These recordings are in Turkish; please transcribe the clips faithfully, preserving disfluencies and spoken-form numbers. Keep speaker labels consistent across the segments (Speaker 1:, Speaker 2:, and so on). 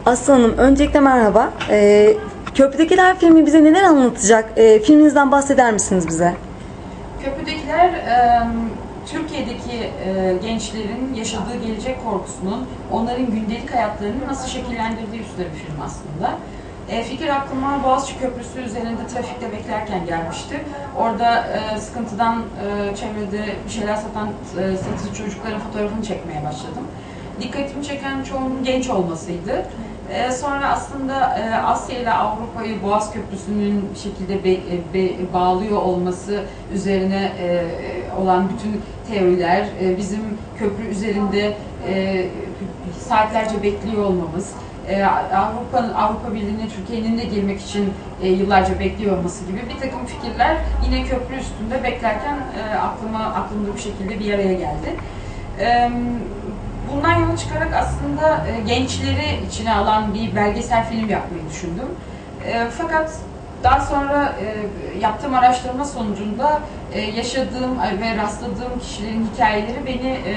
Speaker 1: Aslı Hanım, öncelikle merhaba. Ee, Köprüdekiler filmi bize neler anlatacak? Ee, filminizden bahseder misiniz bize?
Speaker 2: Köprüdekiler, e, Türkiye'deki e, gençlerin yaşadığı gelecek korkusunun onların gündelik hayatlarını nasıl şekillendirdiği üstüne bir film aslında. E, fikir aklıma Boğaziçi Köprüsü üzerinde trafikte beklerken gelmişti. Orada e, sıkıntıdan e, çevrede bir şeyler satan e, satıcı çocukların fotoğrafını çekmeye başladım. Dikkatimi çeken çoğunun genç olmasıydı. Ee, sonra aslında e, Asya ile Avrupa'yı Boğaz Köprüsü'nün bir şekilde be, be, bağlıyor olması üzerine e, olan bütün teoriler, e, bizim köprü üzerinde e, saatlerce bekliyor olmamız, e, Avrupa'nın Avrupa Birliği'ne Türkiye'nin de girmek için e, yıllarca bekliyor olması gibi bir takım fikirler yine köprü üstünde beklerken e, aklıma aklımda bir şekilde bir araya geldi. E, Bundan yola çıkarak aslında e, gençleri içine alan bir belgesel film yapmayı düşündüm. E, fakat daha sonra e, yaptığım araştırma sonucunda e, yaşadığım ve rastladığım kişilerin hikayeleri beni e,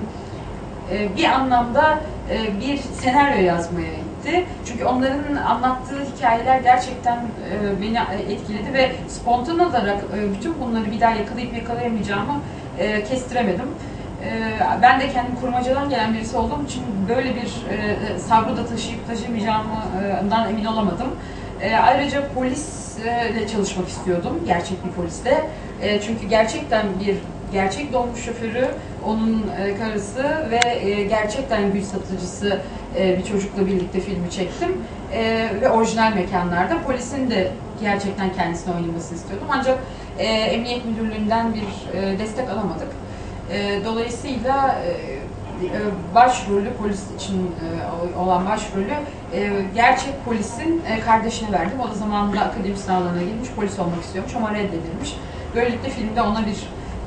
Speaker 2: e, bir anlamda e, bir senaryo yazmaya itti. Çünkü onların anlattığı hikayeler gerçekten e, beni etkiledi ve spontan olarak e, bütün bunları bir daha yakalayıp yakalayamayacağımı e, kestiremedim. Ben de kendim kurmacadan gelen birisi olduğum için böyle bir e, sabrı da taşıyıp taşımayacağımdan emin olamadım. E, ayrıca polisle çalışmak istiyordum, gerçek bir polisle. E, çünkü gerçekten bir gerçek dolmuş şoförü, onun e, karısı ve e, gerçekten gül satıcısı e, bir çocukla birlikte filmi çektim. E, ve orijinal mekanlarda polisin de gerçekten kendisini oynamasını istiyordum. Ancak e, Emniyet Müdürlüğü'nden bir e, destek alamadık. Dolayısıyla başrolü, polis için olan başrolü gerçek polisin kardeşine verdim. O da zamanında akademi sınavlarına girmiş, polis olmak istiyormuş ama reddedilmiş. Böylelikle filmde ona bir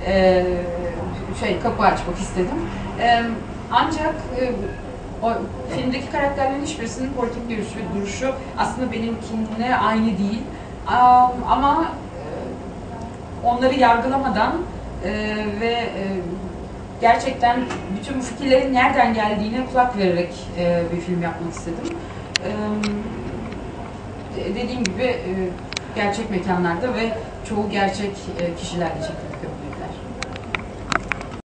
Speaker 2: şey kapı açmak istedim. Ancak o filmdeki karakterlerin hiçbirisinin politik görüşü ve duruşu aslında benimkinle aynı değil. Ama onları yargılamadan Ee, ve e, gerçekten bütün bu fikirlerin nereden geldiğine kulak vererek e, bir film yapmak istedim. Ee, dediğim gibi e, gerçek mekanlarda ve çoğu gerçek e, kişilerle çekildi.